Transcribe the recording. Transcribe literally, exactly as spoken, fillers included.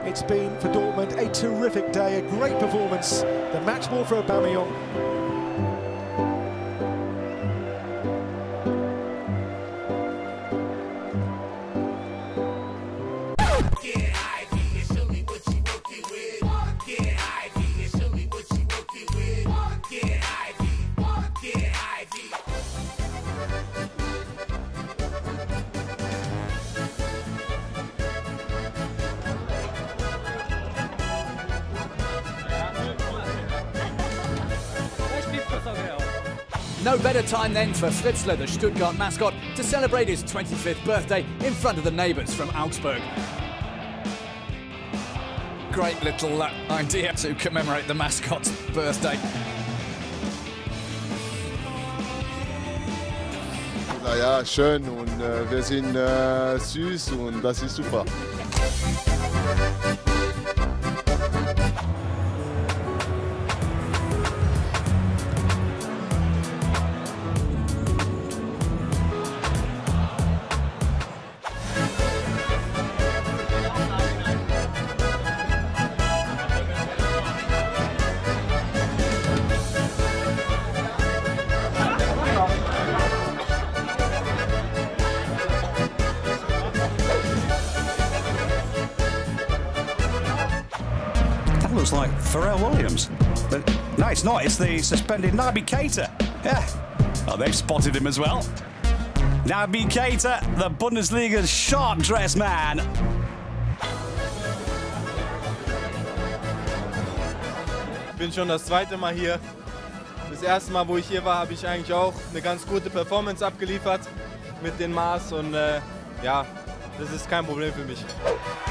It's been for Dortmund a terrific day, a great performance. The match ball for Aubameyang. No better time then for Fritzler, the Stuttgart mascot, to celebrate his twenty-fifth birthday in front of the neighbours from Augsburg. Great little uh, idea to commemorate the mascot's birthday. Ja, schön und äh, wir sind äh, süß und das ist super. Looks like Pharrell Williams. But no, it's not. It's the suspended Naby Keita. Yeah. Oh, they've spotted him as well. Naby Keita, the Bundesliga's sharp-dressed man. Ich bin schon das zweite Mal hier. Das erste Mal, wo ich hier war, habe ich eigentlich auch eine ganz gute Performance abgeliefert mit den Maß und äh, ja, das ist kein Problem für mich.